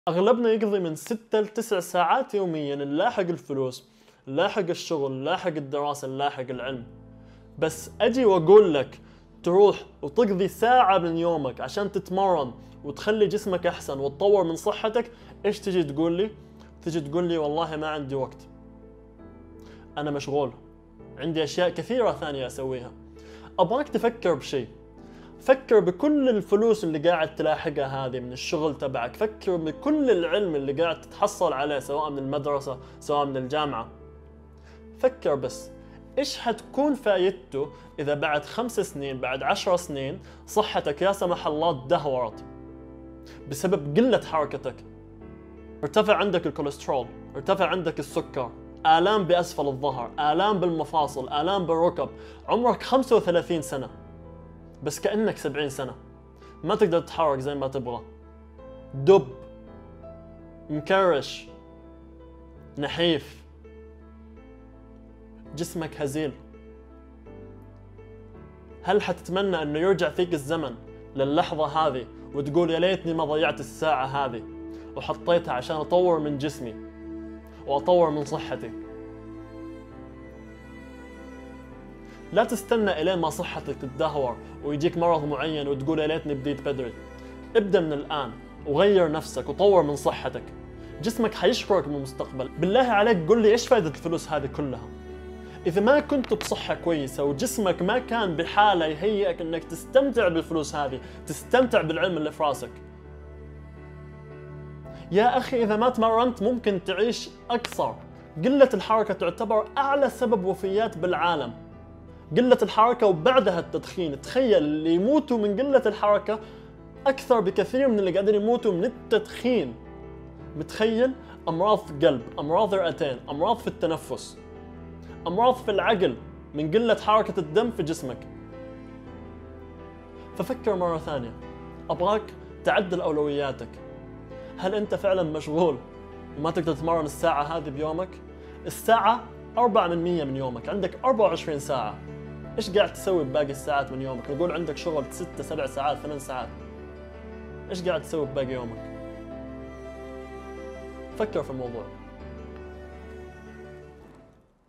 أغلبنا يقضي من 6 ل 9 ساعات يومياً نلاحق الفلوس، نلاحق الشغل، نلاحق الدراسة، نلاحق العلم. بس أجي وأقول لك تروح وتقضي ساعة من يومك عشان تتمرن وتخلي جسمك أحسن وتطور من صحتك، إيش تجي تقول لي؟ تجي تقول لي والله ما عندي وقت، أنا مشغول، عندي أشياء كثيرة ثانية أسويها. أبغاك تفكر بشيء، فكر بكل الفلوس اللي قاعد تلاحقها هذه من الشغل تبعك، فكر بكل العلم اللي قاعد تتحصل عليه سواء من المدرسة سواء من الجامعة. فكر بس إيش حتكون فايدته إذا بعد 5 سنين بعد 10 سنين صحتك يا سمح الله تدهورت بسبب قلة حركتك. ارتفع عندك الكوليسترول، ارتفع عندك السكر، آلام بأسفل الظهر، آلام بالمفاصل، آلام بالركب. عمرك 35 سنة بس كأنك 70 سنة، ما تقدر تتحرك زي ما تبغى، دب، مكرش، نحيف، جسمك هزيل. هل حتتمنى انه يرجع فيك الزمن للحظة هذه وتقول يا ليتني ما ضيعت الساعة هذه وحطيتها عشان اطور من جسمي واطور من صحتي؟ لا تستنى الين ما صحتك تتدهور ويجيك مرض معين وتقول يا ليتني بديت بدري. ابدأ من الآن وغير نفسك وطور من صحتك، جسمك حيشكرك بالمستقبل. بالله عليك قل لي ايش فائدة الفلوس هذه كلها إذا ما كنت بصحة كويسة وجسمك ما كان بحالة يهيئك انك تستمتع بالفلوس هذه، تستمتع بالعلم اللي في راسك. يا أخي إذا ما تمرنت ممكن تعيش أكثر. قلة الحركة تعتبر أعلى سبب وفيات بالعالم، قلة الحركة وبعدها التدخين. تخيل اللي يموتوا من قلة الحركة أكثر بكثير من اللي قاعدين يموتوا من التدخين. متخيل؟ أمراض قلب، أمراض رئتين، أمراض في التنفس، أمراض في العقل من قلة حركة الدم في جسمك. ففكر مرة ثانية، أبغاك تعدل أولوياتك. هل أنت فعلا مشغول وما تقدر تتمرن الساعة هذه بيومك؟ الساعة 4% من يومك، عندك 24 ساعة. إيش قاعد تسوي بباقي الساعات من يومك؟ نقول عندك شغل 6 7 ساعات 8 ساعات، إيش قاعد تسوي بباقي يومك؟ فكر في الموضوع.